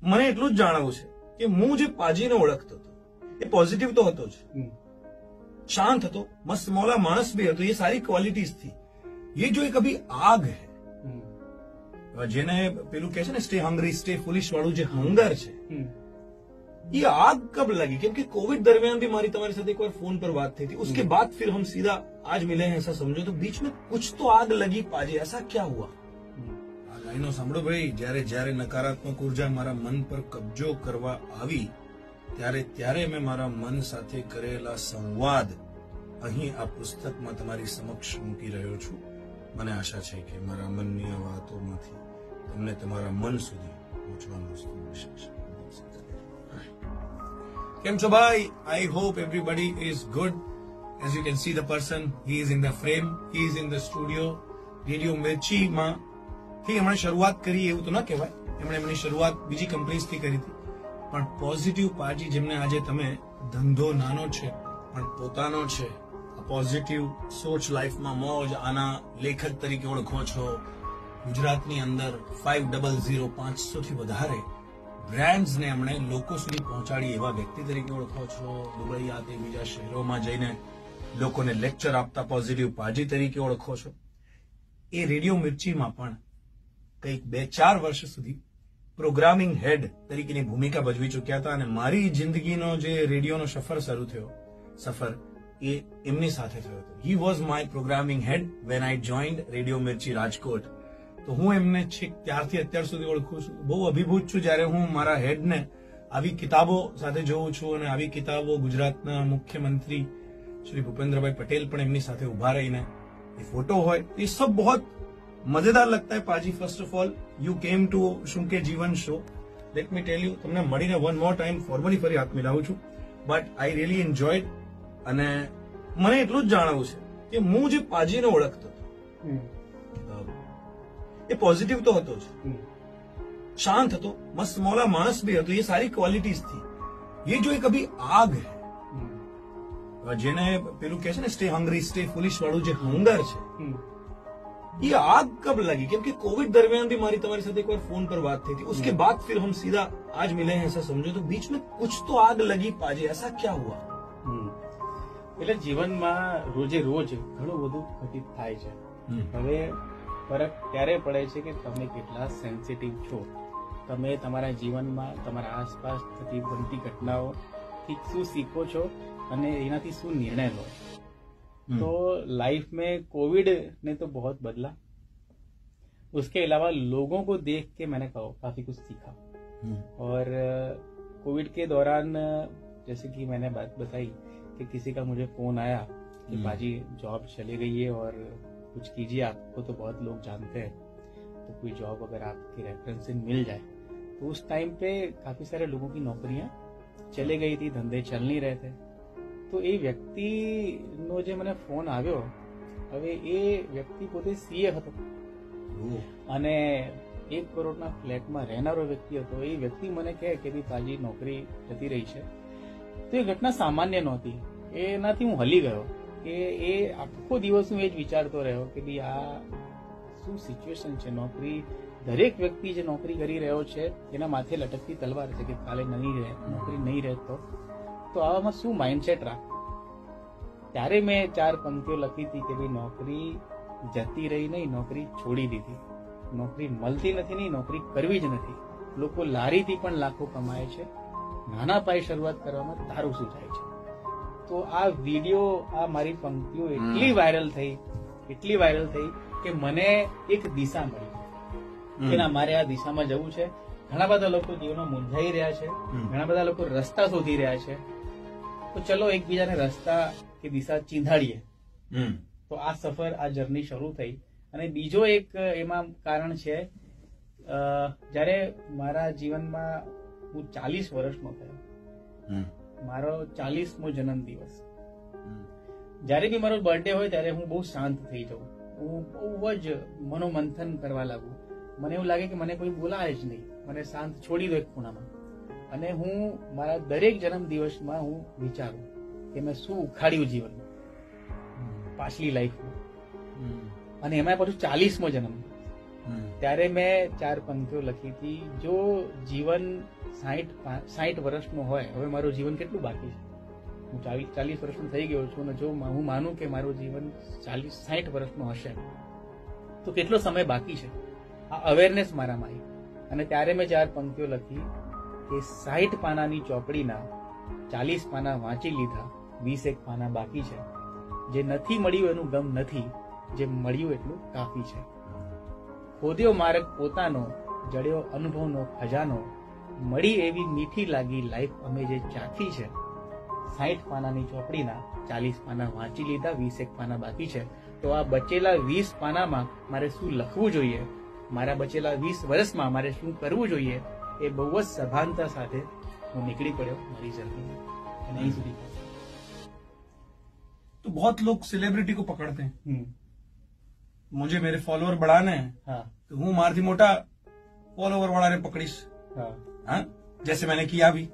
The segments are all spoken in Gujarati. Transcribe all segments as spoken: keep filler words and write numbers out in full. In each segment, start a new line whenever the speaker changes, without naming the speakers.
મને એટલું જ જાણવું છે કે હું જે પાજીને ઓળખતો હતો એ પોઝિટિવ તો હતો જ, શાંત હતો, મસ્ત મૌલા માણસ भी હતો, ये सारी क्वालिटीज थी. ये जो एक अभी आग है, જેને પેલું કહે છે ને સ્ટે હંગ્રી સ્ટે ફુલિશ વાળું જે હંગર છે, ये आग कब लगी? क्योंकि कोविड दरमियान भी हमारी तुम्हारे साथ एक बार फोन पर बात थी थी, उसके बाद फिर हम सीधा आज मिले हैं ऐसा समझो, तो बीच में कुछ तो आग लगी पाजी, ऐसा क्या हुआ? આ લાઈનો સાંભળો ભાઈ, જ્યારે જ્યારે નકારાત્મક ઉર્જા મારા મન પર કબજો કરવા આવી ત્યારે ત્યારે મેં મારા મન સાથે કરેલા સંવાદ અહીં આ પુસ્તકમાં તમારી સમક્ષ મૂકી રહ્યો છું. મને આશા છે કે મારા મનની આ વાતોમાંથી તમને તમારા મન સુધી પહોંચવાનું વસ્તુ મળી શકશે. કેમ છો ભાઈ? I hope everybody is good. As you can see the person, he is in the frame, he is in the studio. Radio મિર્ચીમાં થી એમણે શરૂઆત કરી એવું તો ન કહેવાય, એમણે એમની શરૂઆત બીજી કંપનીઝથી કરી હતી, પણ પોઝિટિવ પાર્ટી જેમને આજે તમે ધંધો નાનો છે પણ પોતાનો છે, આ પોઝિટિવ સોચ લાઈફમાં મોજ, આના લેખક તરીકે ઓળખો છો. ગુજરાતની અંદર ફાઈવ ડબલ ઝીરો પાંચસો થી વધારે બ્રાન્ડ્સને એમણે લોકો સુધી પહોંચાડી એવા વ્યક્તિ તરીકે ઓળખો છો. દુબઈ આદિ બીજા શહેરોમાં જઈને લોકોને લેક્ચર આપતા પોઝિટિવ પાર્ટી તરીકે ઓળખો છો. એ રેડિયો મિર્ચીમાં પણ કંઈક બે ચાર વર્ષ સુધી પ્રોગ્રામિંગ હેડ તરીકેની ભૂમિકા ભજવી ચૂક્યા હતા, અને મારી જિંદગીનો જે રેડિયોનો સફર શરૂ થયો સફર એ એમની સાથે થયો હતો. He was my programming head when I joined radio Mirchi Rajkot. તો હું એમને છેક ત્યારથી અત્યાર સુધી ઓળખું છું. બહુ અભિભૂત છું જ્યારે હું મારા હેડને આવી કિતાબો સાથે જોઉં છું, અને આવી કિતાબો ગુજરાતના મુખ્યમંત્રી શ્રી ભૂપેન્દ્રભાઈ પટેલ પણ એમની સાથે ઉભા રહીને એ ફોટો હોય, એ સબ બહુત મજેદાર લગતા है पाजी. First of all you came to શું કે જીવન શો. લેટ મી ટેલ યુ, તમને મળીને વન મોર ટાઈમ ફોર્મલી ફરી હાથ મિલાવું છું, બટ આઈ રિયલી એન્જોયડ. અને મને એટલું જ જાણવું છે કે હું જે પાજીને ઓળખતો હતો એ પોઝિટિવ તો હતો જ, શાંત હતો, મસ્ત મૌલા માણસ भी હતો, ये सारी क्वालिटीज थी. ये जो एक अभी आग है, જેને પેલું કહે છે ને સ્ટે હંગ્રી સ્ટે ફુલિશ વાળું જે હંગર છે, ये आग कब लगी? क्योंकि कोविड दरमियान भी हमारी तुम्हारे साथ एक बार फोन पर बात थी थी, उसके बाद फिर हम सीधा आज मिले हैं ऐसा समझो, तो बीच में कुछ तो आग लगी पाजी, ऐसा क्या हुआ?
એટલે જીવનમાં રોજે રોજ ઘણું બધું ઘટિત થાય છે. હવે ફરક ત્યારે પડે છે કે તમે કેટલા સેન્સિટિવ છો, તમે તમારા જીવનમાં તમારા આસપાસ થતી બનતી ઘટનાઓથી શું શીખો છો અને એનાથી શું નિર્ણય લો. तो लाइफ में कोविड ने तो बहुत बदला, उसके अलावा लोगों को देख के मैंने काफी कुछ सीखा. और कोविड के दौरान जैसे कि मैंने बात बताई कि किसी का मुझे फोन आया कि बाजी जॉब चली गई है और कुछ कीजिए, आपको तो बहुत लोग जानते हैं, तो कोई जॉब अगर आपके रेफरेंस से मिल जाए. तो उस टाइम पे काफी सारे लोगों की नौकरियां चले गई थी, धंधे चल नहीं रहे थे. તો એ વ્યક્તિનો જે મને ફોન આવ્યો, હવે એ વ્યક્તિ પોતે સીએ હતો અને એક કરોડના ફ્લેટમાં રહેનારો વ્યક્તિ હતો. એ વ્યક્તિ મને કહે કે ભાઈ પાજી નોકરી જતી રહી છે. તો એ ઘટના સામાન્ય નહોતી, એનાથી હું હલી ગયો કે એ આખો દિવસ હું એ જ વિચારતો રહ્યો કે ભાઈ આ શું સિચ્યુએશન છે. નોકરી દરેક વ્યક્તિ જે નોકરી કરી રહ્યો છે એના માથે લટકતી તલવાર છે કે કાલે નહીં રહે, નોકરી નહીં રહે તો તો આવામાં શું માઇન્ડસેટ રાખ. ત્યારે મેં ચાર પંક્તિઓ લખી હતી કે ભાઈ નોકરી જતી રહી નહીં, નોકરી છોડી દીધી. નોકરી મળતી નથી નહીં, નોકરી કરવી જ નથી. લોકો લારીથી પણ લાખો કમાય છે, નાના પાયે શરૂઆત કરવામાં તારું શું જાય છે. તો આ વિડીયો, આ મારી પંક્તિઓ એટલી વાયરલ થઈ, એટલી વાયરલ થઈ કે મને એક દિશા મળી કે ના, મારે આ દિશામાં જવું છે. ઘણા બધા લોકો જીવનમાં મૂંઝાઈ રહ્યા છે, ઘણા બધા લોકો રસ્તા શોધી રહ્યા છે. તો ચલો એકબીજાને રસ્તા કે દિશા ચીંધાડીએ. તો આ સફર, આ જર્ની શરૂ થઈ. અને બીજો એક એમાં કારણ છે, જયારે મારા જીવનમાં હું ચાલીસ વર્ષનો થયો, મારો ચાલીસમો જન્મ દિવસ, જયારે બી મારો બર્થડે હોય ત્યારે હું બહુ શાંત થઈ જાઉં, હું બહુ જ મનોમંથન કરવા લાગુ. મને એવું લાગે કે મને કોઈ બોલાવે જ નહીં, મને શાંત છોડી દો એક ખૂણામાં. અને હું મારા દરેક જન્મ દિવસમાં હું વિચારું કે મેં શું ઉખાડ્યું જીવનમાં, પાછલી લાઈફમાં, અને એમાં પાછું ચાલીસમો જન્મ. ત્યારે મેં ચાર પંક્તિઓ લખી હતી. જો જીવન સાહીઠ સાહીઠ વર્ષનું હોય, હવે મારું જીવન કેટલું બાકી છે? હું ચાલીસ ચાલીસ વર્ષનો થઈ ગયો છું અને જો હું માનું કે મારું જીવન ચાલીસ સાહીઠ વર્ષનું હશે તો કેટલો સમય બાકી છે? આ અવેરનેસ મારામાં આવી અને ત્યારે મેં ચાર પંક્તિઓ લખી કે સાહીઠ પાનાની ચોપડીના ચાલીસ પાના વાંચી લીધા, વીસ એક પાના બાકી છે. જે નથી મળ્યું એનું ગમ નથી, જે મળ્યું એટલું કાફી છે. ખોદ્યો માર્ગ પોતાનો, જડ્યો અનુભવનો ખજાનો, મળી એવી મીઠી લાગી લાઈફ અમે જે ચાખી છે. સાહીઠ પાનાની ચોપડીના ચાલીસ પાના વાંચી લીધા, વીસ એક પાના બાકી છે. તો આ બચેલા વીસ પાનામાં મારે શું લખવું જોઈએ, મારા બચેલા વીસ વર્ષમાં મારે શું કરવું જોઈએ, એ બહુ જ સભાનતા સાથે હું નીકળી પડ્યો મારી જર્ની અને અહીં સુધી.
तो बहुत लोग सेलिब्रिटी को पकड़ते हैं,
हम्म,
मुझे मेरे फॉलोअर बढ़ाने हैं
हाँ
तो हूँ मारती मोटा फॉलोअर बढ़ाने पकड़ीश,
हाँ
हाँ जैसे मैंने किया अभी.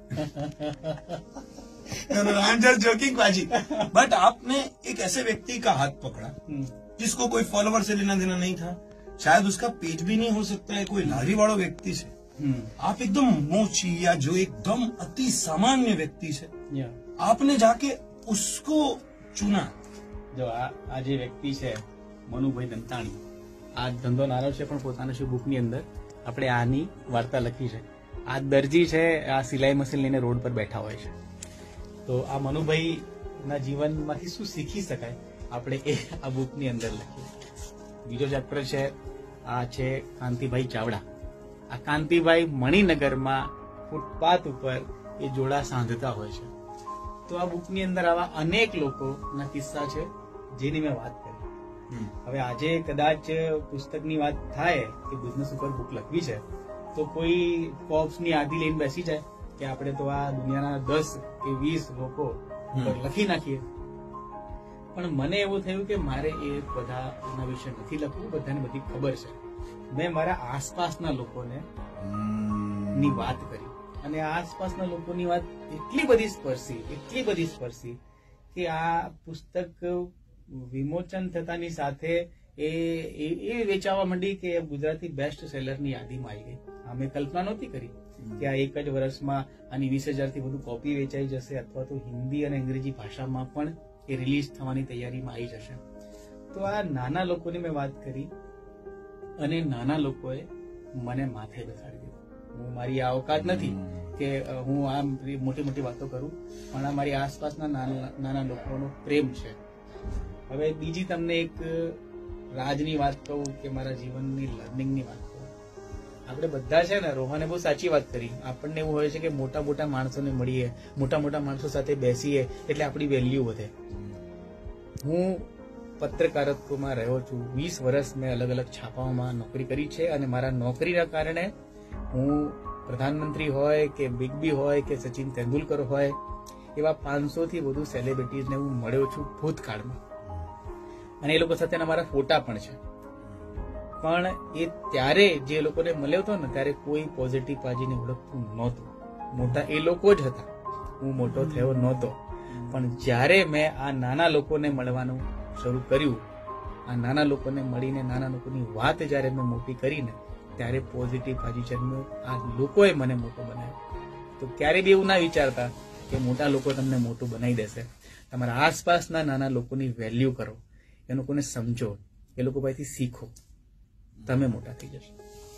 आई एम जस्ट जोकिंग बाजी. बट आपने एक ऐसे व्यक्ति का हाथ पकड़ा
हम्म,
जिसको कोई फॉलोवर से लेना देना नहीं था, शायद उसका पेज भी नहीं हो सकता है, कोई लारी वाला व्यक्ति से
हम्म,
आप एकदम मोची या जो एकदम अति सामान्य व्यक्ति से
yeah.
आपने जाके उसको चुना.
જો આ આ જે વ્યક્તિ છે મનુભાઈ દંતાણી, આ ધંધો નાનો છે પણ પોતાના શું બુકની અંદર આપણે આની વાર્તા લખી છે. આ દરજી છે, આ સિલાઈ મશીન લઈને રોડ પર બેઠા હોય છે. તો આ મનુભાઈ ના જીવનમાંથી શું શીખી શકાય આપણે એ આ બુકની અંદર લખીએ. બીજો ચેપ્ટર છે, આ છે કાંતિભાઈ ચાવડા. આ કાંતિભાઈ મણિનગરમાં ફૂટપાથ ઉપર એ જોડા સાંધતા હોય છે. તો આ બુકની અંદર આવા અનેક લોકોના કિસ્સા છે જેની મેં વાત કરી. હવે આજે કદાચ પુસ્તકની વાત થાય કે બિઝનેસ ઉપર બુક લખવી છે તો કોઈ કોપ્સની યાદી લઈને બેસી જાય કે આપણે તો આ દુનિયાના દસ કે વીસ લોકો પર લખી નાખીએ. પણ મને એવું થયું કે મારે એ બધાના વિશે નથી લખવું, બધાને બધી ખબર છે. મેં મારા આસપાસના લોકોને ની વાત કરી અને આસપાસના લોકોની વાત એટલી બધી સ્પર્શી એટલી બધી સ્પર્શી કે આ પુસ્તક વિમોચન થતાની સાથે એ એ વેચાવા માંડી કે ગુજરાતી બેસ્ટ સેલરની યાદીમાં આવી ગઈ. અમે કલ્પના નહોતી કરી કે આ એક જ વર્ષમાં આની વીસ હજારથી વધુ કોપી વેચાઈ જશે અથવા તો હિન્દી અને અંગ્રેજી ભાષામાં પણ એ રિલીઝ થવાની તૈયારીમાં આવી જશે. તો આ નાના લોકોની મેં વાત કરી અને નાના લોકોએ મને માથે બેસાડી દીધું. હું મારી આ ઓકાત નથી કે હું આ મોટી મોટી વાતો કરું, પણ આ મારી આસપાસના નાના નાના લોકોનો પ્રેમ છે. હવે બીજી તમને એક રાજની વાત કહું કે મારા જીવનની લર્નિંગની વાત કહું. આપણે બધા છે ને, રોહને બહુ સાચી વાત કરી. આપણને એવું હોય છે કે મોટા મોટા માણસોને મળીએ, મોટા મોટા માણસો સાથે બેસીએ એટલે આપણી વેલ્યુ વધે. હું પત્રકારત્વમાં રહ્યો છું, વીસ વર્ષ મેં અલગ અલગ છાપાઓમાં નોકરી કરી છે અને મારા નોકરીના કારણે હું પ્રધાનમંત્રી હોય કે બિગ બી હોય કે સચિન તેંડુલકર હોય એવા પાંચસો થી વધુ સેલિબ્રિટીઝને હું મળ્યો છું ભૂતકાળમાં અને એ લોકો સાથેના મારા ફોટા પણ છે. પણ એ ત્યારે જે લોકોને મળ્યો હતો ને ત્યારે કોઈ પોઝિટિવ બાજીને ઓળખતું નહોતું. મોટા એ લોકો જ હતા, હું મોટો થયો નહોતો. પણ જ્યારે મેં આ નાના લોકોને મળવાનું શરૂ કર્યું, આ નાના લોકોને મળીને નાના લોકોની વાત જ્યારે મેં મોટી કરીને ત્યારે પોઝિટિવ બાજી જન્મ્યો. આ લોકોએ મને મોટો બનાવ્યો. તો ક્યારે બી એવું ના વિચારતા કે મોટા લોકો તમને મોટું બનાવી દેશે. તમારા આસપાસના નાના લોકોની વેલ્યુ કરો, એ લોકોને સમજો, એ લોકો પાસેથી શીખો, તમે મોટા થઈ જશો.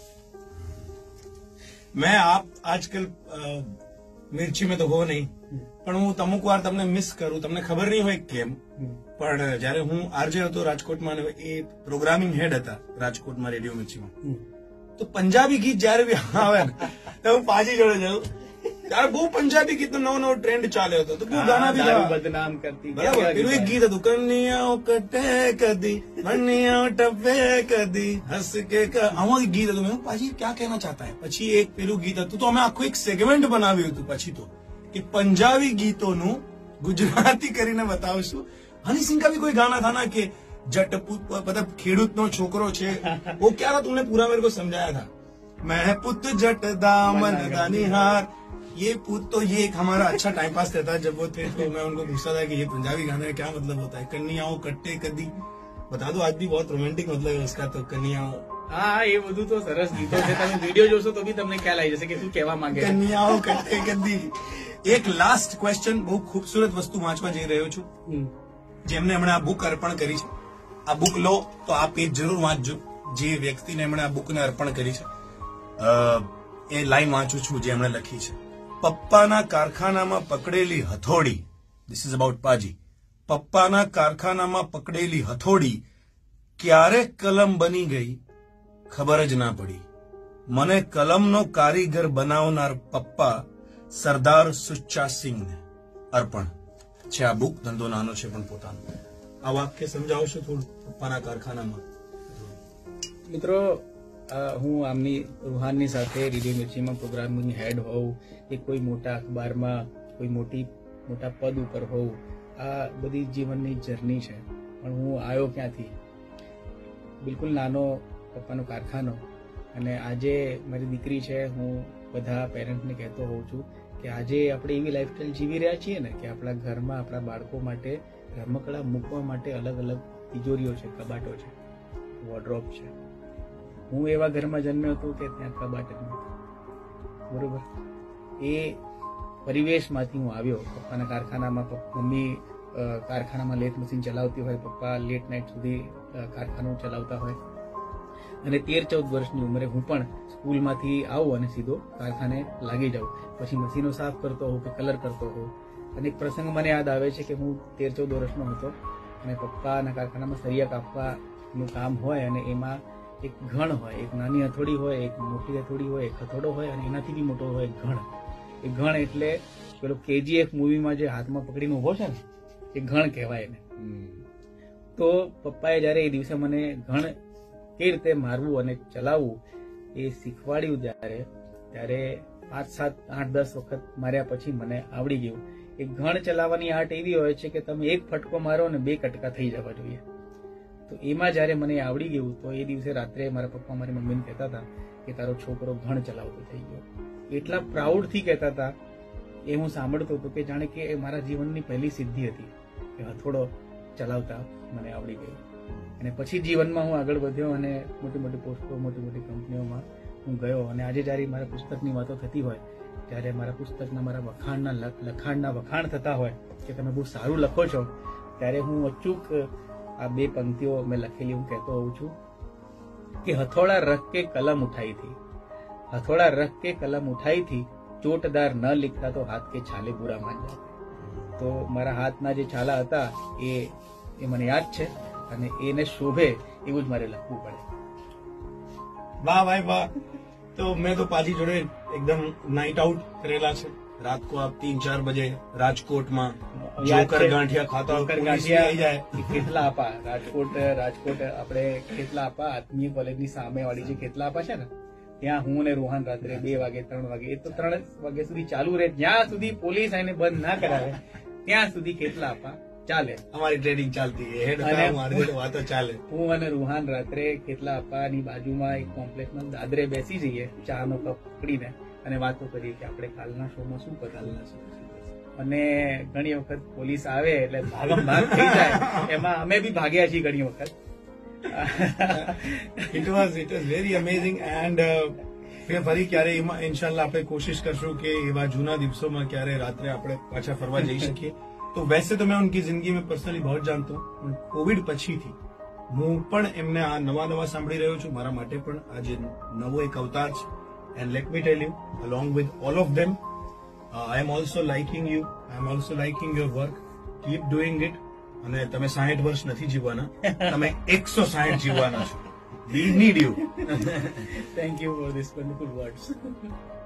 मैं आप आजकल मिर्ची में तो हो नहीं, પણ હું અમુક વાર તમને મિસ કરું. તમને ખબર નહીં હોય કેમ, પણ જયારે હું આરજે હતો રાજકોટમાં, એ પ્રોગ્રામિંગ હેડ હતા રાજકોટમાં રેડિયો મિર્ચીમાં, તો પંજાબી ગીત જયારે બી આવે ને તો હું પાછી જોડે જાઉં. ત્યારે બહુ પંજાબી ગીત નવો નવો ટ્રેન્ડ ચાલ્યો હતો, તો બહુ ગાના બી
દારૂ બદનામ કરતી.
બરાબર. પેલું એક ગીત હતું, કન્યાઓ કટે કદી મનિયાઓ ટપે કદી હસ કે આમાં એક ગીત હતું. મેં પાછી ક્યાં કહેના ચાહતા હે. પછી એક પેલું ગીત હતું, તો અમે આખું એક સેગમેન્ટ બનાવ્યું હતું પછી તો કે પંજાબી ગીતોનું ગુજરાતી કરીને બતાવશું. હની સિંહ કા ભી કોઈ ગાના था ना कि जट मतलब खेडूत नो छोकरो छे, वो क्या था तुमने पूरा मेरे को समझाया था. मैं पुत जट दामन दानिहार, ये पुत तो ये एक हमारा अच्छा टाइम पास रहता है. जब वो थे तो मैं उनको पूछता था कि ये पंजाबी गाने का क्या मतलब होता है. कन्याओं कट्टे कदी बता दो, आज भी बहुत रोमांटिक मतलब है उसका. तो कन्याओं
હા, એ બધું તો સરસ ગીતો છે. તમે વિડીયો જોશો તો બી તમને ખ્યાલ આવી જશે કે શું કહેવા માંગે છે.
કન્યાઓ કટે ગંદી. એક લાસ્ટ ક્વેશ્ચન, બહુ ખૂબસૂરત વસ્તુ વાંચવા જઈ રહ્યો છું. જેમને હમણાં આ બુક અર્પણ કરી છે, આ બુક લો તો આ પેજ જરૂર વાંચજો. જે વ્યક્તિને એમણે આ બુકને અર્પણ કરી છે, એ લાઈન વાંચું છું જે એમણે લખી છે. પપ્પાના કારખાનામાં પકડેલી હથોડી, ધીસ ઇઝ અબાઉટ પાજી. પપ્પાના કારખાનામાં પકડેલી હથોડી ક્યારે કલમ બની ગઈ ખબર જ ના પડી. મને કલમનો કારીગર બનાવનાર પપ્પા સરદાર સુચ્ચા સિંહને અર્પણ છે આ બુક. ધંધો નાનો છે પણ પોતાનો. આ વાક્ય સમજાવશો થોડું? પપ્પાના કારખાનામાં.
મિત્રો, હું આમની રૂહાનની સાથે રેડિયો મિર્ચીમાં પ્રોગ્રામિંગ હેડ હોઉં કે કોઈ મોટા અખબારમાં કોઈ મોટી મોટા પદ ઉપર હોઉં, આ બધી જીવનની જર્ની છે. પણ હું આવ્યો ક્યાંથી? બિલકુલ નાનો પપ્પાનો કારખાનો. અને આજે મારી દીકરી છે. હું બધા પેરેન્ટ્સને કહેતો હોઉં છું કે આજે આપણે એવી લાઈફસ્ટાઈલ જીવી રહ્યા છીએ ને કે આપણા ઘરમાં આપણા બાળકો માટે રમકડા મૂકવા માટે અલગ અલગ તિજોરીઓ છે, કબાટો છે, વોર્ડરોબ છે. હું એવા ઘરમાં જન્મ્યો હતો કે ત્યાં કબાટ જ નહોતું. બરોબર. એ પરિવેશમાંથી હું આવ્યો. પપ્પાના કારખાનામાં મમ્મી કારખાનામાં લેથ મશીન ચલાવતી હોય, પપ્પા લેટ નાઇટ સુધી કારખાનું ચલાવતા હોય. અને તેર ચૌદ વર્ષની ઉંમરે હું પણ સ્કૂલમાંથી આવું અને સીધો કારખાને લાગી જાઉં. પછી મશીનો સાફ કરતો હોઉં કે કલર કરતો હોઉં. અને એક પ્રસંગ મને યાદ આવે છે કે હું તેર ચૌદ વર્ષનો હતો અને પપ્પાના કારખાનામાં સળિયા કાપવાનું કામ હોય અને એમાં એક ઘણ હોય, એક નાની હથોડી હોય, એક મોટી હથોડી હોય, એક હથોડો હોય અને એનાથી બી મોટો હોય ઘણ. એ ઘણ એટલે પેલો કેજીએફ મૂવીમાં જે હાથમાં પકડીને ઉભો છે ને, એ ઘણ કહેવાય એને. તો પપ્પાએ જયારે એ દિવસે મને ઘણ કેવી રીતે મારવું અને ચલાવવું એ શીખવાડ્યું જ્યારે ત્યારે પાંચ સાત આઠ દસ વખત માર્યા પછી મને આવડી ગયું. એ ઘણ ચલાવવાની આર્ટ એવી હોય છે કે તમે એક ફટકો મારો અને બે કટકા થઈ જવા જોઈએ. તો એમાં જયારે મને આવડી ગયું તો એ દિવસે રાત્રે મારા પપ્પા મારી મમ્મીને કહેતા હતા કે તારો છોકરો ઘણ ચલાવતો થઈ ગયો. એટલા પ્રાઉડથી કહેતા હતા. એ હું સાંભળતો હતો કે જાણે કે એ મારા જીવનની પહેલી સિદ્ધિ હતી કે હથોડો ચલાવતા મને આવડી ગયું. અને પછી જીવનમાં હું આગળ વધ્યો અને મોટી મોટી પોસ્ટો, મોટી મોટી કંપનીઓમાં હું ગયો. અને આજે જયારે મારા પુસ્તકની વાતો થતી હોય, ત્યારે મારા પુસ્તકના મારા વખાણના લખાણના વખાણ થતા હોય કે તમે બહુ સારું લખો છો, ત્યારે હું અચૂક આ બે પંક્તિઓ મેં લખેલી હું કહેતો હોઉં છું કે હથોડા રખ કે કલમ ઉઠાઈ થી, હથોડા રખ કે કલમ ઉઠાઈ થી, ચોટદાર ન લીખતા તો હાથ કે છાલે બુરા માન જાતે. તો મારા હાથના જે છાલા હતા એ એ મને યાદ છે અને એને શોભે એવું જ મારે લખવું પડે.
વાહ ભાઈ વાહ. તો મેં તો પાજી જોડે એકદમ નાઇટ આઉટ કરેલા છે. રાત को आप तीन चार बजे રાજકોટમાં જોકર ગાંઠિયા ખાતા હોય, પોલીસ આવી જાય.
ખેતલા આપા રાજકોટ રાજકોટ આપણે ખેતલા આપા આત્મીય કોલેજની સામે વાળી જે ખેતલા આપા છે ને, ત્યાં હું ને રૂહાન રાત્રે બે વાગે ત્રણ વાગે એ તો ત્રણ વાગ્યા સુધી ચાલુ રહે. જ્યાં સુધી પોલીસ આઈને બંધ ના કરાવે ત્યાં સુધી ખેતલા આપા ચાલે.
અમારી ટ્રેડિંગ ચાલતી વાતો ચાલે.
હું અને રૂહાન રાત્રે ખેતલા અપ્પાની બાજુમાં એક કોમ્પ્લેક્સમાં દાદરે બેસી જઈએ, ચા નો કપ પકડીને અને વાતો કરીએ કે આપણે કાલના શોમાં શું કરવાના છે. અને ઘણી વખત પોલીસ આવે એટલે ભાગમ ભાગ થઈ જાય. એમાં અમે બી ભાગ્યા છીએ ઘણી વખત.
It was it was very amazing. And ફરી ક્યારે એમાં ઇન્શાલ્લાહ આપણે કોશિશ કરશું કે એવા જૂના દિવસોમાં ક્યારે રાત્રે આપણે પાછા ફરવા જઈ શકીએ. तो वैसे तो मैं उनकी जिंदगी में पर्सनली बहुत जानता हूँ, પણ કોવિડ પછીથી હું પણ એમને આ નવા નવા સાંભળી રહ્યો છું. મારા માટે પણ આજે નવો એક અવતાર છે. And let me tell you, along with all of them, I am also liking you, I am also liking your work. Keep doing it. અને તમે સાહીઠ વર્ષ નથી જીવવાના, તમે એકસો સાહીઠ જીવવાના છો. We need you.
Thank you for this wonderful words.